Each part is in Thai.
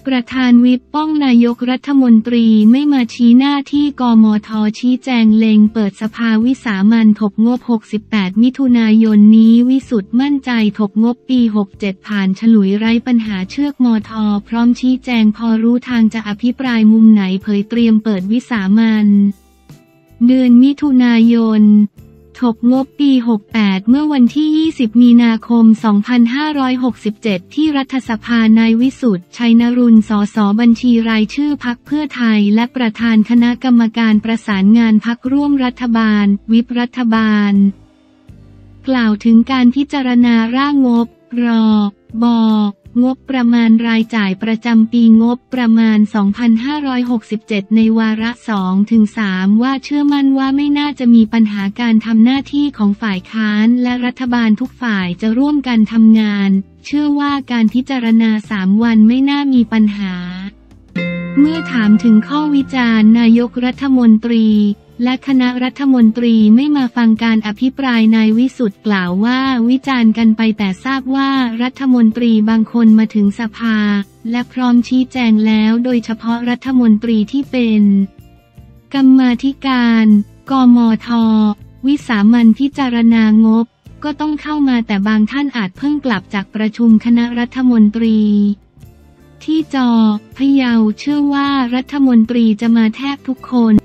ประธานวิปป้องนายกรัฐมนตรีไม่มาชี้หน้าที่กมท.ชี้แจงเล็งเปิดสภาวิสามัญถกงบ68มิถุนายนนี้วิสุทธิ์มั่นใจถกงบปี67ผ่านฉลุยไร้ปัญหาเชือกมท.พร้อมชี้แจงพอรู้ทางจะอภิปรายมุมไหนเผยเตรียมเปิดวิสามัญเดือนมิถุนายนถกงบปี68เมื่อวันที่20มีนาคม2567ที่รัฐสภานายวิสุทธิ์ชัยนรุณ สส.บัญชีรายชื่อพรรคเพื่อไทยและประธานคณะกรรมการประสานงานพรรคร่วมรัฐบาลวิปรัฐบาลกล่าวถึงการพิจารณาร่างงบรบงบประมาณรายจ่ายประจำปีงบประมาณ 2567 ในวาระ 2-3 ว่าเชื่อมั่นว่าไม่น่าจะมีปัญหาการทำหน้าที่ของฝ่ายค้านและรัฐบาลทุกฝ่ายจะร่วมกันทำงานเชื่อว่าการพิจารณา3 วันไม่น่ามีปัญหาเมื่อถามถึงข้อวิจารณ์นายกรัฐมนตรีและคณะรัฐมนตรีไม่มาฟังการอภิปรายนายวิสุทธิ์กล่าวว่าวิจารณ์กันไปแต่ทราบว่ารัฐมนตรีบางคนมาถึงสภาและพร้อมชี้แจงแล้วโดยเฉพาะรัฐมนตรีที่เป็นกรรมาธิการกมท.วิสามัญพิจารณางบก็ต้องเข้ามาแต่บางท่านอาจเพิ่งกลับจากประชุมคณะรัฐมนตรีที่พะเยาเชื่อว่ารัฐมนตรีจะมาแทบทุกคน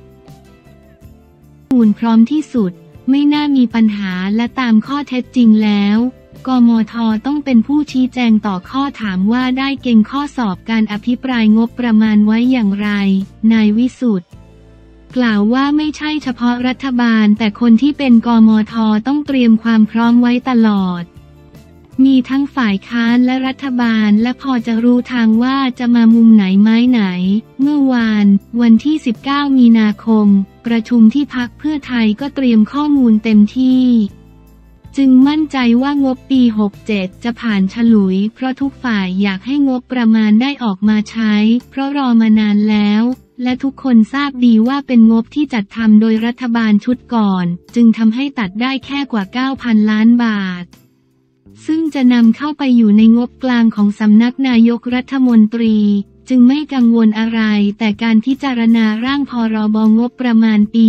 พร้อมที่สุดไม่น่ามีปัญหาและตามข้อเท็จจริงแล้วกมท.ต้องเป็นผู้ชี้แจงต่อข้อถามว่าได้เก่งข้อสอบการอภิปรายงบประมาณไว้อย่างไรนายวิสุทธิ์กล่าวว่าไม่ใช่เฉพาะรัฐบาลแต่คนที่เป็นกมท.ต้องเตรียมความพร้อมไว้ตลอดมีทั้งฝ่ายค้านและรัฐบาลและพอจะรู้ทางว่าจะมามุมไหนไม้ไหนเมื่อวันที่19มีนาคมประชุมที่พรรคเพื่อไทยก็เตรียมข้อมูลเต็มที่จึงมั่นใจว่างบปี67จะผ่านฉลุยเพราะทุกฝ่ายอยากให้งบประมาณได้ออกมาใช้เพราะรอมานานแล้วและทุกคนทราบดีว่าเป็นงบที่จัดทำโดยรัฐบาลชุดก่อนจึงทำให้ตัดได้แค่กว่า 9,000 ล้านบาทซึ่งจะนำเข้าไปอยู่ในงบกลางของสำนักนายกรัฐมนตรีจึงไม่กังวลอะไรแต่การพิจารณาร่างพรบงบประมาณปี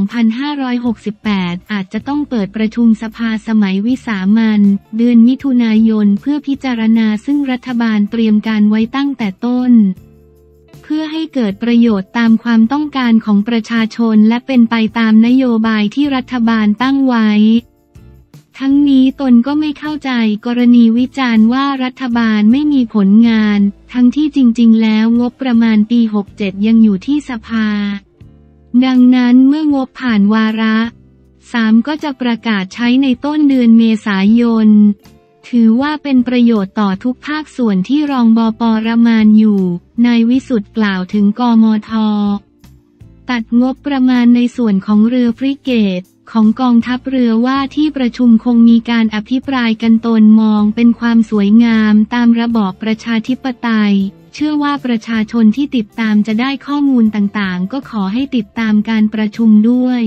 2568 อาจจะต้องเปิดประชุมสภาสมัยวิสามัญเดือนมิถุนายนเพื่อพิจารณาซึ่งรัฐบาลเตรียมการไว้ตั้งแต่ต้นเพื่อให้เกิดประโยชน์ตามความต้องการของประชาชนและเป็นไปตามนโยบายที่รัฐบาลตั้งไว้ทั้งนี้ตนก็ไม่เข้าใจกรณีวิจารณ์ว่ารัฐบาลไม่มีผลงานทั้งที่จริงๆแล้วงบประมาณปี67ยังอยู่ที่สภาดังนั้นเมื่องบผ่านวาระ 3ก็จะประกาศใช้ในต้นเดือนเมษายนถือว่าเป็นประโยชน์ต่อทุกภาคส่วนที่รองบป.ประมาณอยู่นายวิสุทธิ์กล่าวถึงกมท.ตัดงบประมาณในส่วนของเรือฟริเกตของกองทัพเรือว่าที่ประชุมคงมีการอภิปรายกันตนมองเป็นความสวยงามตามระบอบประชาธิปไตยเชื่อว่าประชาชนที่ติดตามจะได้ข้อมูลต่างๆก็ขอให้ติดตามการประชุมด้วย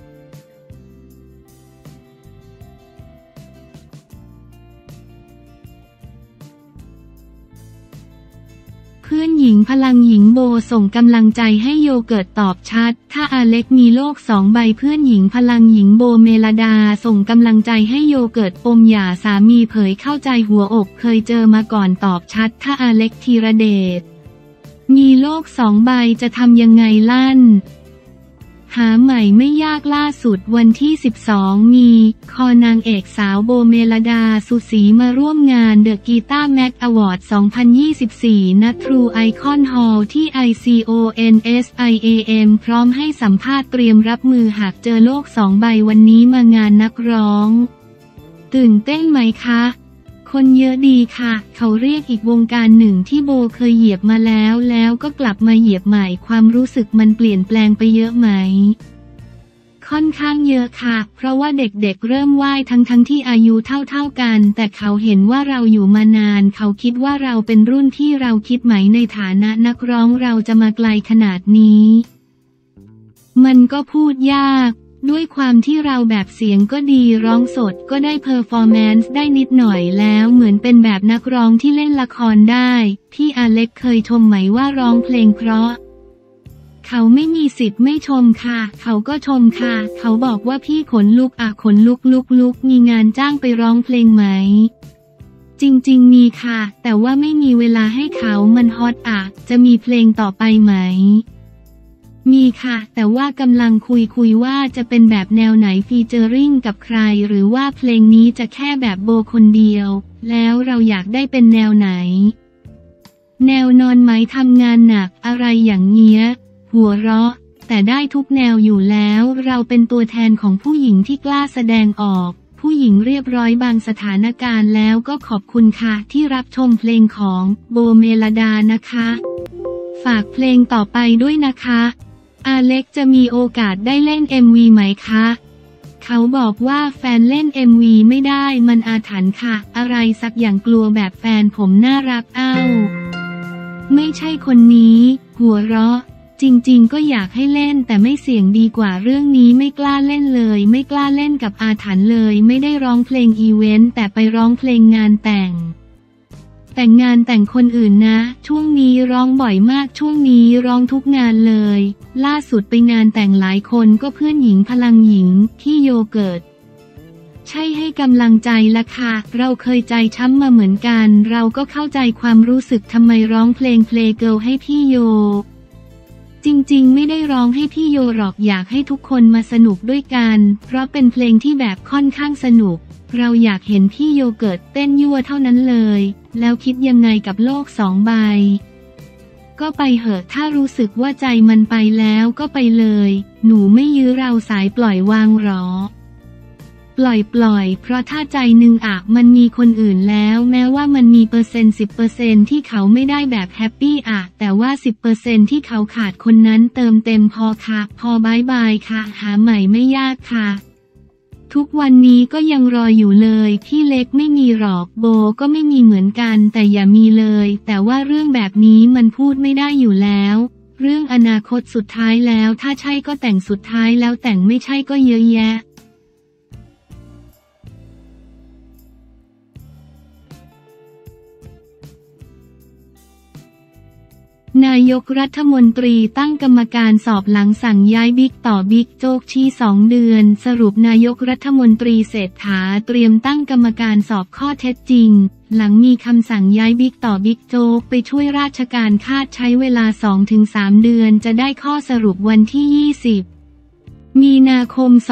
เพื่อนหญิงพลังหญิงโบส่งกำลังใจให้โยเกิร์ตตอบชัดถ้าอาเล็กมีโลก2 ใบเพื่อนหญิงพลังหญิงโบเมลดาส่งกำลังใจให้โยเกิร์ตปมหย่าสามีเผยเข้าใจหัวอกเคยเจอมาก่อนตอบชัดถ้าอาเล็กธีรเดชมีโลก2 ใบจะทำยังไงลั่นหาใหม่ไม่ยากล่าสุดวันที่12มีนางเอกสาวโบเมลดาสุศรีมาร่วมงานเดอะกีตาร์แม็กอวอร์ด 2024 ณ True Icon Hall ที่ ICONSIAM พร้อมให้สัมภาษณ์เตรียมรับมือหากเจอโลก2 ใบวันนี้มางานนักร้องตื่นเต้นไหมคะคนเยอะดีค่ะเขาเรียกอีกวงการหนึ่งที่โบเคยเหยียบมาแล้วก็กลับมาเหยียบใหม่ความรู้สึกมันเปลี่ยนแปลงไปเยอะไหมค่อนข้างเยอะค่ะเพราะว่าเด็กๆเริ่มว่ายทั้งที่อายุเท่ากันแต่เขาเห็นว่าเราอยู่มานานเขาคิดว่าเราเป็นรุ่นที่เราคิดไหมในฐานะนักร้องเราจะมาไกลขนาดนี้มันก็พูดยากด้วยความที่เราแบบเสียงก็ดีร้องสดก็ได้เพอร์ฟอร์แมนซ์ได้นิดหน่อยแล้วเหมือนเป็นแบบนักร้องที่เล่นละครได้พี่อเล็กเคยชมไหมว่าร้องเพลงเพราะเขาไม่มีสิทธิ์ไม่ชมค่ะเขาก็ชมค่ะเขาบอกว่าพี่ขนลุกขนลุกมีงานจ้างไปร้องเพลงไหมจริงๆมีค่ะแต่ว่าไม่มีเวลาให้เขามันฮอตจะมีเพลงต่อไปไหมมีค่ะแต่ว่ากำลังคุยว่าจะเป็นแบบแนวไหนฟีเจอริ่งกับใครหรือว่าเพลงนี้จะแค่แบบโบคนเดียวแล้วเราอยากได้เป็นแนวไหนแนวนอนไหมทำงานหนักอะไรอย่างเงี้ยหัวเราะแต่ได้ทุกแนวอยู่แล้วเราเป็นตัวแทนของผู้หญิงที่กล้าแสดงออกผู้หญิงเรียบร้อยบางสถานการณ์แล้วก็ขอบคุณค่ะที่รับชมเพลงของโบเมลดานะคะฝากเพลงต่อไปด้วยนะคะอาเล็กจะมีโอกาสได้เล่น MV ไหมคะเขาบอกว่าแฟนเล่น MV ไม่ได้มันอาถรรพ์ค่ะอะไรสักอย่างกลัวแบบแฟนผมน่ารักไม่ใช่คนนี้หัวเราะจริงๆก็อยากให้เล่นแต่ไม่เสี่ยงดีกว่าเรื่องนี้ไม่กล้าเล่นเลยไม่กล้าเล่นกับอาถรรพ์เลยไม่ได้ร้องเพลงอีเวนต์แต่ไปร้องเพลงงานแต่งงานแต่งคนอื่นนะช่วงนี้ร้องบ่อยมากช่วงนี้ร้องทุกงานเลยล่าสุดไปงานแต่งหลายคนก็เพื่อนหญิงพลังหญิงที่โยเกิร์ตใช่ให้กำลังใจละค่ะเราเคยใจช้ำมาเหมือนกันเราก็เข้าใจความรู้สึกทำไมร้องเพลงเพลย์เกิร์ลให้พี่โยจริงๆไม่ได้ร้องให้พี่โยหรอกอยากให้ทุกคนมาสนุกด้วยกันเพราะเป็นเพลงที่แบบค่อนข้างสนุกเราอยากเห็นพี่โยเกิร์ตเต้นยั่วเท่านั้นเลยแล้วคิดยังไงกับโลก2 ใบก็ไปเหอะถ้ารู้สึกว่าใจมันไปแล้วก็ไปเลยหนูไม่ยื้อเราสายปล่อยวางหรอปล่อยเพราะถ้าใจหนึ่งมันมีคนอื่นแล้วแม้ว่ามันมี10%ที่เขาไม่ได้แบบแฮปปี้แต่ว่า10%ที่เขาขาดคนนั้นเติมเต็มพอค่ะพอบายบายค่ะหาใหม่ไม่ยากค่ะทุกวันนี้ก็ยังรออยู่เลยพี่เล็กไม่มีหรอกโบก็ไม่มีเหมือนกันแต่อย่ามีเลยแต่ว่าเรื่องแบบนี้มันพูดไม่ได้อยู่แล้วเรื่องอนาคตสุดท้ายแล้วถ้าใช่ก็แต่งสุดท้ายแล้วแต่งไม่ใช่ก็เยอะแยะนายกรัฐมนตรีตั้งกรรมการสอบหลังสั่งย้ายบิ๊กต่อบิ๊กโจ๊กชี้2 เดือนสรุปนายกรัฐมนตรีเศรษฐาเตรียมตั้งกรรมการสอบข้อเท็จจริงหลังมีคำสั่งย้ายบิ๊กต่อบิ๊กโจ๊กไปช่วยราชการคาดใช้เวลา 2-3 เดือนจะได้ข้อสรุปวันที่ 20 มีนาคม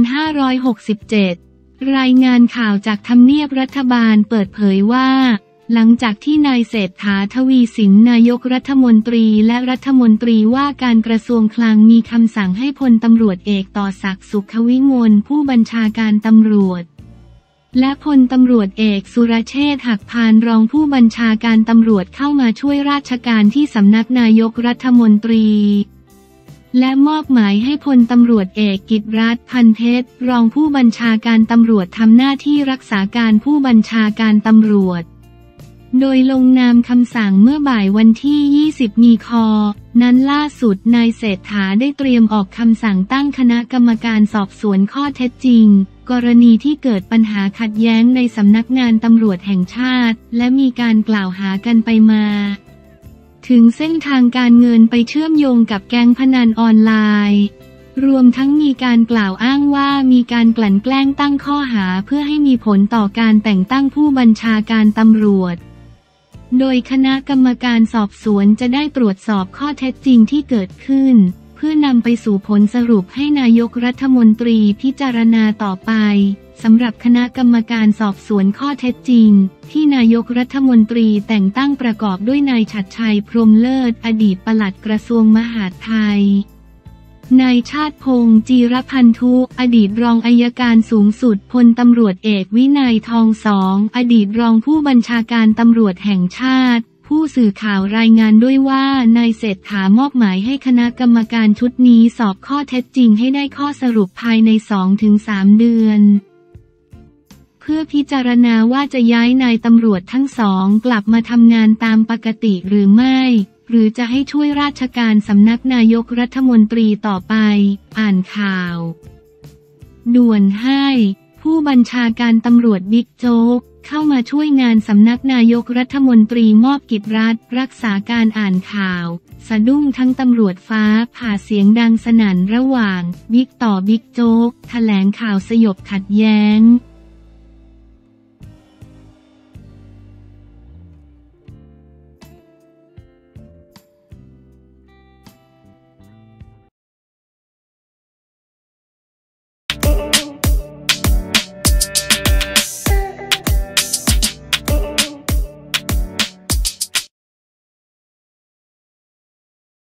2567 รายงานข่าวจากทำเนียบรัฐบาลเปิดเผยว่าหลังจากที่นายเศรษฐา ทวีสินนายกรัฐมนตรีและรัฐมนตรีว่าการกระทรวงคลังมีคำสั่งให้พลตำรวจเอกต่อศักดิ์สุขวิมลผู้บัญชาการตำรวจและพลตำรวจเอกสุรเชษฐ์หักพานรองผู้บัญชาการตำรวจเข้ามาช่วยราชการที่สำนักนายกรัฐมนตรีและมอบหมายให้พลตำรวจเอกกิตติรัตน์พันเพชรรองผู้บัญชาการตำรวจทำหน้าที่รักษาการผู้บัญชาการตำรวจโดยลงนามคำสั่งเมื่อบ่ายวันที่ 20 มีนาคมนั้นล่าสุดนายเศรษฐาได้เตรียมออกคำสั่งตั้งคณะกรรมการสอบสวนข้อเท็จจริงกรณีที่เกิดปัญหาขัดแย้งในสำนักงานตำรวจแห่งชาติและมีการกล่าวหากันไปมาถึงเส้นทางการเงินไปเชื่อมโยงกับแก๊งพนันออนไลน์รวมทั้งมีการกล่าวอ้างว่ามีการกลั่นแกล้งตั้งข้อหาเพื่อให้มีผลต่อการแต่งตั้งผู้บัญชาการตำรวจโดยคณะกรรมการสอบสวนจะได้ตรวจสอบข้อเท็จจริงที่เกิดขึ้นเพื่อนำไปสู่ผลสรุปให้นายกรัฐมนตรีพิจารณาต่อไปสำหรับคณะกรรมการสอบสวนข้อเท็จจริงที่นายกรัฐมนตรีแต่งตั้งประกอบด้วยนายฉัตรชัยพรหมเลิศอดีตปลัดกระทรวงมหาดไทยนายชาติพงษ์จีรพันธุอดีตรองอัยการสูงสุดพลตำรวจเอกวินัยทองสองอดีตรองผู้บัญชาการตำรวจแห่งชาติผู้สื่อข่าวรายงานด้วยว่านายเศรษฐามอบหมายให้คณะกรรมการชุดนี้สอบข้อเท็จจริงให้ได้ข้อสรุปภายใน 2-3 เดือนเพื่อพิจารณาว่าจะย้ายนายตำรวจทั้งสองกลับมาทำงานตามปกติหรือไม่หรือจะให้ช่วยราชการสำนักนายกรัฐมนตรีต่อไปอ่านข่าวด่วนให้ผู้บัญชาการตำรวจบิ๊กโจ๊กเข้ามาช่วยงานสำนักนายกรัฐมนตรีมอบกิจรัฐรักษาการอ่านข่าวสะดุ้งทั้งตำรวจฟ้าผ่าเสียงดังสนั่นระหว่างบิ๊กต่อบิ๊กโจ๊กแถลงข่าวสยบขัดแย้ง